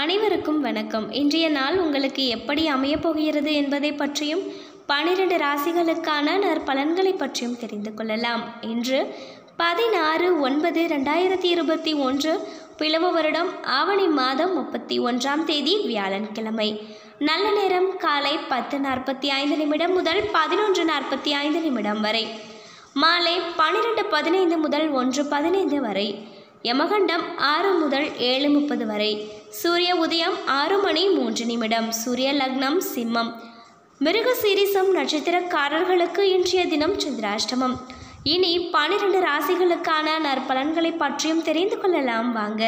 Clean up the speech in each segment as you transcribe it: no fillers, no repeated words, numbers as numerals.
அனைவருக்கும் வணக்கம். இன்றைய நாள் உங்களுக்கு எப்படி அமையப் போகிறது என்பதை பற்றியும் 12 ராசிகளுக்கான நற்பலன்களை பற்றியும் தெரிந்து கொள்ளலாம். இன்று 16/9/2021 பிளவ வருடம் ஆவணி மாதம் 31ஆம் தேதி வியாழன்கிழமை. நல்ல நேரம் காலை 10:45 முதல் 11:45 வரை, மாலை 12:15 முதல் 1:15 வரை, யமகண்டம் 6 முதல் 7:30 வரை, சூரிய உதயம் 6:03. சூரிய லக்னம் சிம்மம். மிருகசீரிசம் நட்சத்திரக்காரர்களுக்கு இன்றைய தினம் சந்திராஷ்டமம். இனி 12 ராசிகளுக்கான நற்பலன்களை பற்றியும் தெரிந்து கொள்ளலாம் வாங்க.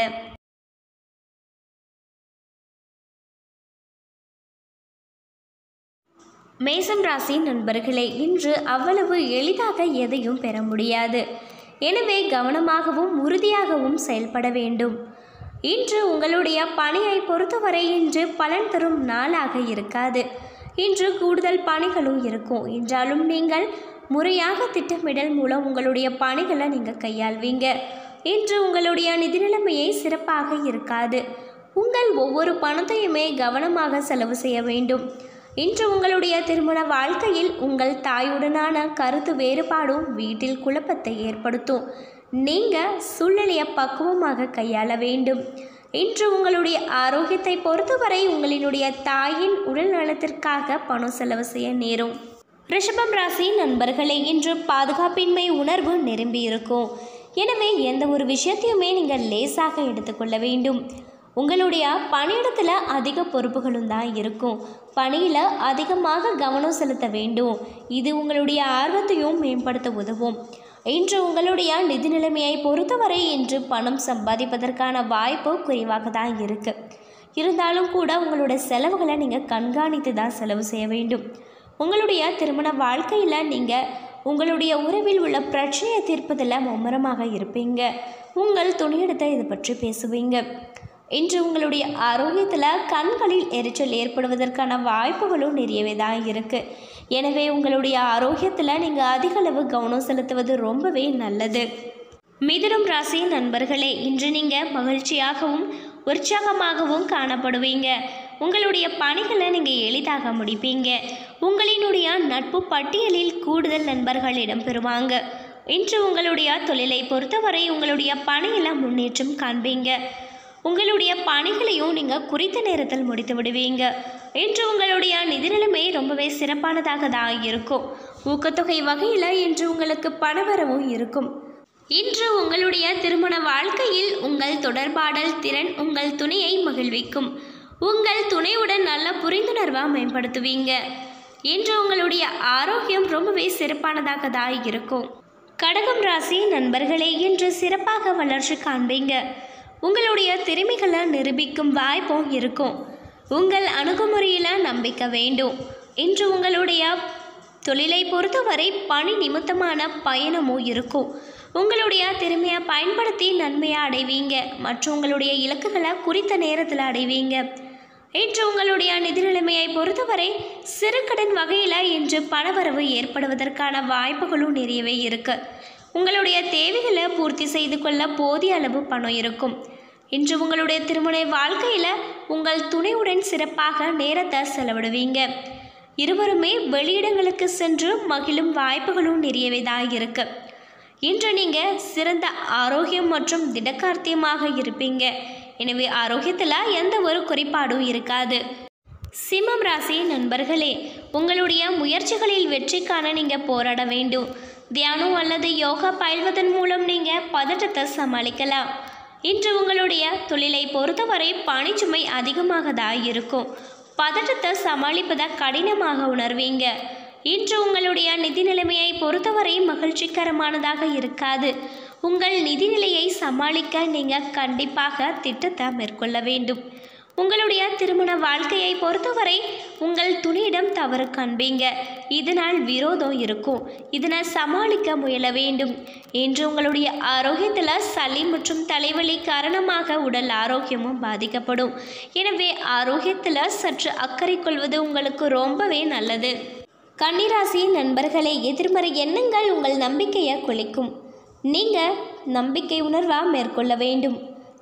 மேசம் ராசி நண்பர்களே, இன்று அவ்வளவு எளிதாக எதையும் பெற முடியாது. எனவே கவனமாகவும் உறுதியாகவும் செயல்பட வேண்டும். இன்று உங்களுடைய பணியை பொறுத்தவரை இன்று பலன் தரும் நாளாக இருக்காது. இன்று கூடுதல் பணிகளும் இருக்கும். என்றாலும் நீங்கள் முறையாக திட்டமிடல் மூலம் உங்களுடைய பணிகளை நீங்கள் கையாள்வீங்க. இன்று உங்களுடைய நிதி நிலைமையை சிறப்பாக இருக்காது. உங்கள் ஒவ்வொரு பணத்தையுமே கவனமாக செலவு செய்ய வேண்டும். இன்று உங்களுடைய திருமண வாழ்க்கையில் உங்கள் தாயுடனான கருத்து வேறுபாடும் வீட்டில் குழப்பத்தை ஏற்படுத்தும். நீங்கள் சூழ்நிலையை பக்குவமாக கையாள வேண்டும். இன்று உங்களுடைய ஆரோக்கியத்தை பொறுத்தவரை உங்களினுடைய தாயின் உடல் நலத்திற்காக பணம் செலவு செய்ய நேரும். ரிஷபம் ராசி நண்பர்களே, இன்று பாதுகாப்பின்மை உணர்வு நிரம்பி இருக்கும். எனவே எந்த ஒரு விஷயத்தையுமே நீங்கள் லேசாக எடுத்துக்கொள்ள வேண்டும். உங்களுடைய பணியிடத்தில் அதிக பொறுப்புகளும் தான் இருக்கும். பணியில் அதிகமாக கவனம் செலுத்த வேண்டும். இது உங்களுடைய ஆர்வத்தையும் மேம்படுத்த உதவும். இன்று உங்களுடைய நிதி நிலைமையை பொறுத்தவரை இன்று பணம் சம்பாதிப்பதற்கான வாய்ப்பு குறைவாக தான் இருக்குது. இருந்தாலும் கூட உங்களுடைய செலவுகளை நீங்கள் கண்காணித்து தான் செலவு செய்ய வேண்டும். உங்களுடைய திருமண வாழ்க்கையில் நீங்கள் உங்களுடைய உறவில் உள்ள பிரச்சனையை தீர்ப்பதில் மும்முரமாக இருப்பீங்க. உங்கள் துணையிடத்தை இதை பற்றி பேசுவீங்க. இன்று உங்களுடைய ஆரோக்கியத்தில் கண்களில் எரிச்சல் ஏற்படுவதற்கான வாய்ப்புகளும் நிறையவே தான் இருக்குது. எனவே உங்களுடைய ஆரோக்கியத்தில் நீங்கள் அதிக அளவு கவனம் செலுத்துவது ரொம்பவே நல்லது. மிதுனம் ராசி நண்பர்களே, இன்று நீங்கள் மகிழ்ச்சியாகவும் உற்சாகமாகவும் காணப்படுவீங்க. உங்களுடைய பணிகளை நீங்கள் எளிதாக முடிப்பீங்க. உங்களினுடைய நட்பு பட்டியலில் கூடுதல் நண்பர்கள் இடம்பெறுவாங்க. இன்று உங்களுடைய தொழிலை பொறுத்தவரை உங்களுடைய பணியில் முன்னேற்றம் காண்பீங்க. உங்களுடைய பணிகளையும் நீங்கள் குறித்த நேரத்தில் முடித்து விடுவீங்க. இன்று உங்களுடைய நிதி நிலைமை ரொம்பவே சிறப்பானதாக தான் இருக்கும். ஊக்கத்தொகை வகையில் இன்று உங்களுக்கு பணவரவும் இருக்கும். இன்று உங்களுடைய திருமண வாழ்க்கையில் உங்கள் தொடர்பாடல் திறன் உங்கள் துணையை மகிழ்விக்கும். உங்கள் துணையுடன் நல்ல புரிந்துணர்வாக மேம்படுத்துவீங்க. இன்று உங்களுடைய ஆரோக்கியம் ரொம்பவே சிறப்பானதாக தான் இருக்கும். கடகம் ராசி நண்பர்களே, இன்று சிறப்பாக வளர்ச்சி காண்பீங்க. உங்களுடைய திறமைகளை நிரூபிக்கும் வாய்ப்பும் இருக்கும். உங்கள் அணுகுமுறையில் நம்பிக்கை வேண்டும். இன்று உங்களுடைய தொழிலை பொறுத்தவரை பணி நிமித்தமான பயணமும் இருக்கும். உங்களுடைய திறமையை பயன்படுத்தி நன்மையை அடைவீங்க மற்றும் உங்களுடைய இலக்குகளை குறித்த நேரத்தில் அடைவீங்க. இன்று உங்களுடைய நிதி நிலைமையை பொறுத்தவரை சிறு கடன் வகையில் இன்று பணவரவு ஏற்படுவதற்கான வாய்ப்புகளும் நிறையவே இருக்கு. உங்களுடைய தேவைகளை பூர்த்தி செய்து கொள்ள போதிய அளவு பணம் இருக்கும். இன்று உங்களுடைய திருமண வாழ்க்கையில் உங்கள் துணையுடன் சிறப்பாக நேரத்தை செலவிடுவீங்க. இருவருமே வெளியிடங்களுக்கு சென்று மகிழும் வாய்ப்புகளும் நிறையவே தான் இருக்கு. இன்று நீங்கள் சிறந்த ஆரோக்கியம் மற்றும் திடகார்த்தியமாக இருப்பீங்க. எனவே ஆரோக்கியத்தில் எந்த ஒரு குறைபாடும் இருக்காது. சிம்மம் ராசி நண்பர்களே, உங்களுடைய முயற்சிகளில் வெற்றிக்கான நீங்கள் போராட வேண்டும். தியானம் அல்லது யோகா பயில்வதன் மூலம் நீங்கள் பதட்டத்தை சமாளிக்கலாம். இன்று உங்களுடைய தொழிலை பொறுத்தவரை பணிச்சுமை அதிகமாக தான் இருக்கும். பதட்டத்தை சமாளிப்பதை கடினமாக உணர்வீங்க. இன்று உங்களுடைய நிதி நிலைமையை பொறுத்தவரை மகிழ்ச்சிகரமானதாக இருக்காது. உங்கள் நிதி நிலையை சமாளிக்க நீங்கள் கண்டிப்பாக திட்டத்தை மேற்கொள்ள வேண்டும். உங்களுடைய திருமண வாழ்க்கையை பொறுத்தவரை உங்கள் துணியிடம் தவறு காண்பீங்க. இதனால் விரோதம் இருக்கும். இதனால் சமாளிக்க முயல வேண்டும். இன்று உங்களுடைய ஆரோக்கியத்தில் சளி மற்றும் தலைவலி காரணமாக உடல் ஆரோக்கியமும் பாதிக்கப்படும். எனவே ஆரோக்கியத்தில் சற்று அக்கறை கொள்வது உங்களுக்கு ரொம்பவே நல்லது. கன்னிராசி நண்பர்களே, எதிர்மறை எண்ணங்கள் உங்கள் நம்பிக்கையை குலைக்கும். நீங்கள் நம்பிக்கை உணர்வாக மேற்கொள்ள வேண்டும்.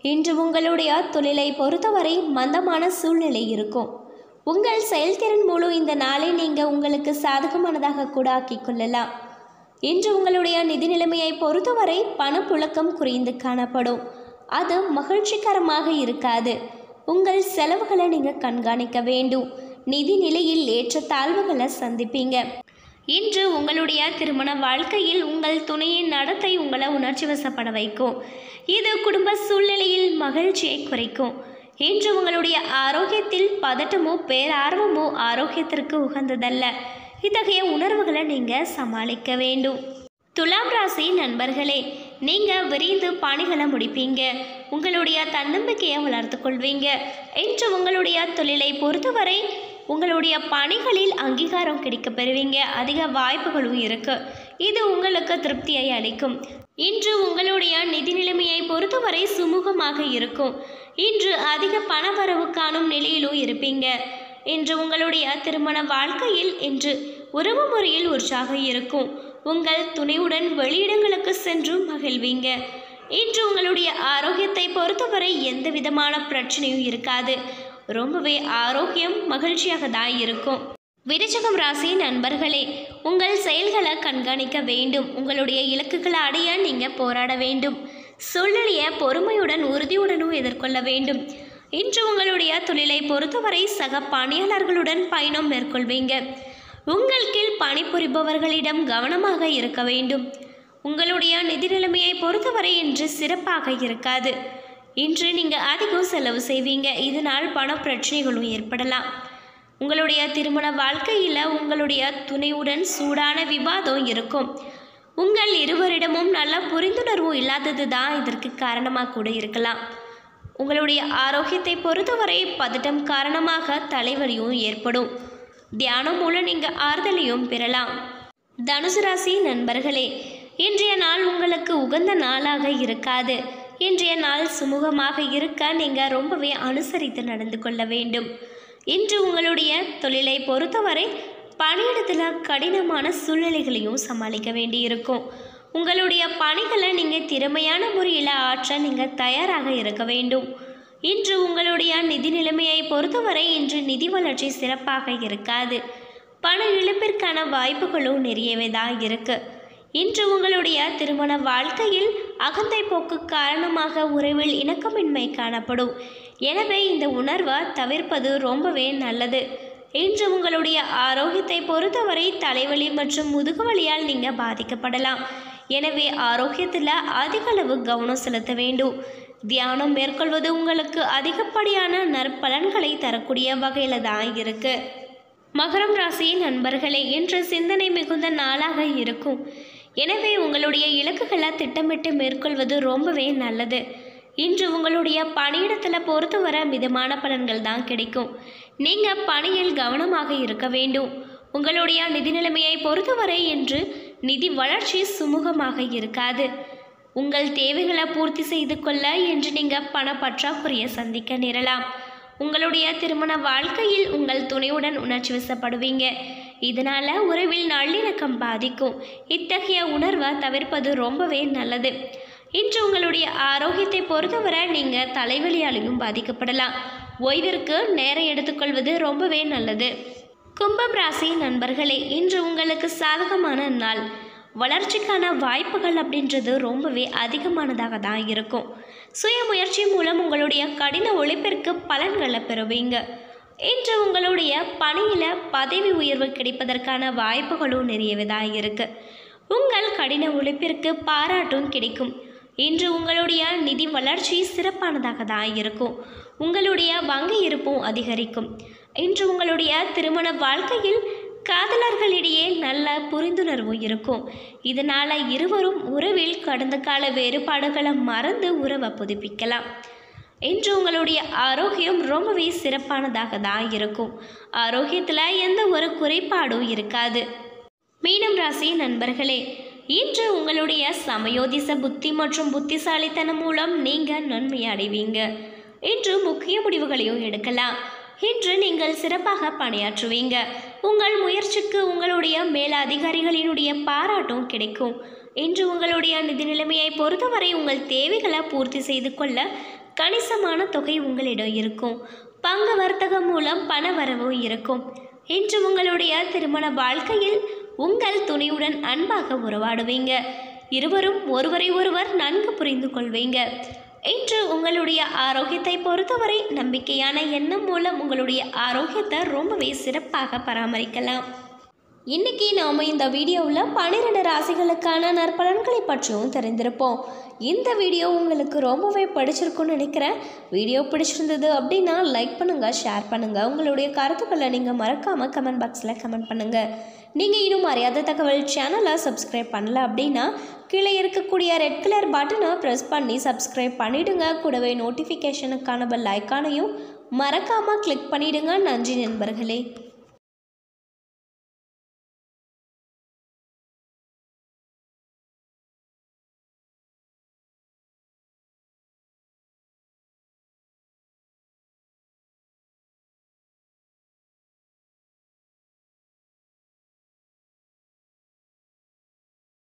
இன்று உங்களுடைய தொழிலை பொறுத்தவரை மந்தமான சூழ்நிலை இருக்கும். உங்கள் செயல்திறன் மூலம் இந்த நாளை நீங்கள் உங்களுக்கு சாதகமானதாக கூட ஆக்கிக் கொள்ளலாம். இன்று உங்களுடைய நிதி நிலைமையை பொறுத்தவரை பணப்புழக்கம் குறைந்து காணப்படும். அது மகிழ்ச்சிகரமாக இருக்காது. உங்கள் செலவுகளை நீங்கள் கண்காணிக்க வேண்டும். நிதி நிலையில் ஏற்றத்தாழ்வுகளை சந்திப்பீங்க. இன்று உங்களுடைய திருமண வாழ்க்கையில் உங்கள் துணையின் நடத்தை உங்களை உணர்ச்சி வசப்பட வைக்கும். இது குடும்ப சூழ்நிலையில் மகிழ்ச்சியை குறைக்கும். இன்று உங்களுடைய ஆரோக்கியத்தில் பதட்டமோ பேரார்வமோ ஆரோக்கியத்திற்கு உகந்ததல்ல. இத்தகைய உணர்வுகளை நீங்கள் சமாளிக்க வேண்டும். துலாம் ராசி நண்பர்களே, நீங்கள் விரைந்து பணிகளை முடிப்பீங்க. உங்களுடைய தன்னம்பிக்கையை வளர்த்து கொள்வீங்க. இன்று உங்களுடைய தொழிலை பொறுத்தவரை உங்களுடைய பணிகளில் அங்கீகாரம் கிடைக்க பெறுவீங்க. அதிக வாய்ப்புகளும் இருக்கு. இது உங்களுக்கு திருப்தியை அளிக்கும். இன்று உங்களுடைய நிதி நிலைமையை பொறுத்தவரை சுமூகமாக இருக்கும். இன்று அதிக பணவரவு காணும் நிலையிலும் இருப்பீங்க. இன்று உங்களுடைய திருமண வாழ்க்கையில் இன்று உறவு முறையில் உற்சாகம் இருக்கும். உங்கள் துணையுடன் வெளியிடங்களுக்கு சென்று மகிழ்வீங்க. இன்று உங்களுடைய ஆரோக்கியத்தை பொறுத்தவரை எந்த விதமான பிரச்சனையும் இருக்காது. ரொம்பவே ஆரோக்கியம் மகிழ்ச்சியாக தான் இருக்கும். விருச்சிகம் ராசி நண்பர்களே, உங்கள் செயல்களை கண்காணிக்க வேண்டும். உங்களுடைய இலக்குகளை அடைய நீங்கள் போராட வேண்டும். சூழ்நிலையை பொறுமையுடன் உறுதியுடனும் எதிர்கொள்ள வேண்டும். இன்று உங்களுடைய தொழிலை பொறுத்தவரை சக பணியாளர்களுடன் பயணம் மேற்கொள்வீங்க. உங்கள் கீழ் பணிபுரிபவர்களிடம் கவனமாக இருக்க வேண்டும். உங்களுடைய நிதி நிலைமையை பொறுத்தவரை இன்று சிறப்பாக இருக்காது. இன்று நீங்கள் அதிகம் செலவு செய்வீங்க. இதனால் பண பிரச்சனைகளும் ஏற்படலாம். உங்களுடைய திருமண வாழ்க்கையில் உங்களுடைய துணையுடன் சூடான விவாதம் இருக்கும். உங்கள் இருவரிடமும் நல்ல புரிந்துணர்வும் இல்லாதது தான் இதற்கு காரணமாக கூட இருக்கலாம். உங்களுடைய ஆரோக்கியத்தை பொறுத்தவரை பதட்டம் காரணமாக தலைவலியும் ஏற்படும். தியானம் மூலம் நீங்கள் ஆறுதலையும் பெறலாம். தனுசு ராசி நண்பர்களே, இன்றைய நாள் உங்களுக்கு உகந்த நாளாக இருக்காது. இன்றைய நாள் சுமூகமாக இருக்க நீங்கள் ரொம்பவே அனுசரித்து நடந்து கொள்ள வேண்டும். இன்று உங்களுடைய தொழிலை பொறுத்தவரை பணியிடத்தில் கடினமான சூழ்நிலைகளையும் சமாளிக்க வேண்டியிருக்கும். உங்களுடைய பணிகளை நீங்கள் திறமையான முறையில் ஆற்ற நீங்கள் தயாராக இருக்க வேண்டும். இன்று உங்களுடைய நிதி நிலைமையை பொறுத்தவரை இன்று நிதி வளர்ச்சி சிறப்பாக இருக்காது. பண இழப்பிற்கான வாய்ப்புகளும் நிறையவே தான் இருக்கு. இன்று உங்களுடைய திருமண வாழ்க்கையில் அகந்தை போக்கு காரணமாக உறவில் இணக்கமின்மை காணப்படும். எனவே இந்த உணர்வை தவிர்ப்பது ரொம்பவே நல்லது. இன்று உங்களுடைய ஆரோக்கியத்தை பொறுத்தவரை தலைவலி மற்றும் முதுகுவலியால் நீங்கள் பாதிக்கப்படலாம். எனவே ஆரோக்கியத்தில் அதிக அளவு கவனம் செலுத்த வேண்டும். தியானம் மேற்கொள்வது உங்களுக்கு அதிகப்படியான நற்பலன்களை தரக்கூடிய வகையில் தான் இருக்கு. மகரம் ராசி நண்பர்களே, இன்று சிந்தனை மிகுந்த நாளாக இருக்கும். எனவே உங்களுடைய இலக்குகளை திட்டமிட்டு மேற்கொள்வது ரொம்பவே நல்லது. இன்று உங்களுடைய பணியிடத்தில் பொறுத்தவரை மிதமான பலன்கள் தான் கிடைக்கும். நீங்கள் பணியில் கவனமாக இருக்க வேண்டும். உங்களுடைய நிதி நிலைமையை பொறுத்தவரை இன்று நிதி வளர்ச்சி சுமூகமாக இருக்காது. உங்கள் தேவைகளை பூர்த்தி செய்து கொள்ள இன்று நீங்கள் பண பற்றாக்குறையை சந்திக்க நேரலாம். உங்களுடைய திருமண வாழ்க்கையில் உங்கள் துணையுடன் உணர்ச்சி வசப்படுவீங்க. இதனால் உறவில் நல்லிணக்கம் பாதிக்கும். இத்தகைய உணர்வை தவிர்ப்பது ரொம்பவே நல்லது. இன்று உங்களுடைய ஆரோக்கியத்தை பொறுத்தவரை நீங்கள் தலைவலியாலையும் பாதிக்கப்படலாம். ஓய்விற்கு நேரம் எடுத்துக்கொள்வது ரொம்பவே நல்லது. கும்பம் ராசி நண்பர்களே, இன்று உங்களுக்கு சாதகமான நாள். வளர்ச்சிக்கான வாய்ப்புகள் அப்படின்றது ரொம்பவே அதிகமானதாக தான் இருக்கும். சுய முயற்சி மூலம் உங்களுடைய கடின உழைப்பிற்கு பலன்களை பெறுவீங்க. இன்று உங்களுடைய பணியில் பதவி உயர்வு கிடைப்பதற்கான வாய்ப்புகளும் நிறையவே தான் இருக்கு. உங்கள் கடின உழைப்பிற்கு பாராட்டும் கிடைக்கும். இன்று உங்களுடைய நிதி வளர்ச்சி சிறப்பானதாக தான் இருக்கும். உங்களுடைய வங்கி இருப்பும் அதிகரிக்கும். இன்று உங்களுடைய திருமண வாழ்க்கையில் காதலர்களிடையே நல்ல புரிந்துணர்வு இருக்கும். இதனால் இருவரும் உறவில் கடந்த கால வேறுபாடுகளை மறந்து உறவை புதுப்பிக்கலாம். இன்று உங்களுடைய ஆரோக்கியம் ரொம்பவே சிறப்பானதாக தான் இருக்கும். ஆரோக்கியத்தில் எந்த ஒரு குறைபாடும் இருக்காது. மீனம் ராசி நண்பர்களே, இன்று உங்களுடைய சமயோதிச புத்தி மற்றும் புத்திசாலித்தனம் மூலம் நீங்கள் நன்மை அடைவீங்க. இன்று முக்கிய முடிவுகளையும் எடுக்கலாம். இன்று நீங்கள் சிறப்பாக பணியாற்றுவீங்க. உங்கள் முயற்சிக்கு உங்களுடைய மேலதிகாரிகளினுடைய பாராட்டும் கிடைக்கும். இன்று உங்களுடைய நிதி நிலைமையை பொறுத்தவரை உங்கள் தேவைகளை பூர்த்தி செய்து கொள்ள கணிசமான தொகை உங்களிடம் இருக்கும். பங்கு வர்த்தகம் மூலம் பண வரவு இருக்கும். இன்று உங்களுடைய திருமண வாழ்க்கையில் உங்கள் துணையுடன் அன்பாக உறவாடுவீங்க. இருவரும் ஒருவரை ஒருவர் நன்கு புரிந்து கொள்வீங்க. இன்று உங்களுடைய ஆரோக்கியத்தை பொறுத்தவரை நம்பிக்கையான எண்ணம் மூலம் உங்களுடைய ஆரோக்கியத்தை ரொம்பவே சிறப்பாக பராமரிக்கலாம். இன்றைக்கி நாம் இந்த வீடியோவில் 12 ராசிகளுக்கான நற்பலன்களை பற்றியும் தெரிந்திருப்போம். இந்த வீடியோ உங்களுக்கு ரொம்பவே பிடிச்சிருக்குன்னு நினைக்கிறேன். வீடியோ பிடிச்சிருந்தது அப்படின்னா லைக் பண்ணுங்கள், ஷேர் பண்ணுங்கள். உங்களுடைய கருத்துக்களை நீங்கள் மறக்காமல் கமெண்ட் பாக்ஸில் கமெண்ட் பண்ணுங்கள். நீங்கள் இன்னும் அறியாத தகவல் சேனலை சப்ஸ்கிரைப் பண்ணல அப்படின்னா கீழே இருக்கக்கூடிய ரெட் கலர் பட்டனை ப்ரெஸ் பண்ணி சப்ஸ்கிரைப் பண்ணிவிடுங்க. கூடவே நோட்டிஃபிகேஷனுக்கான பெல் ஐக்கானையும் மறக்காமல் கிளிக் பண்ணிவிடுங்க. நன்றி நண்பர்களே.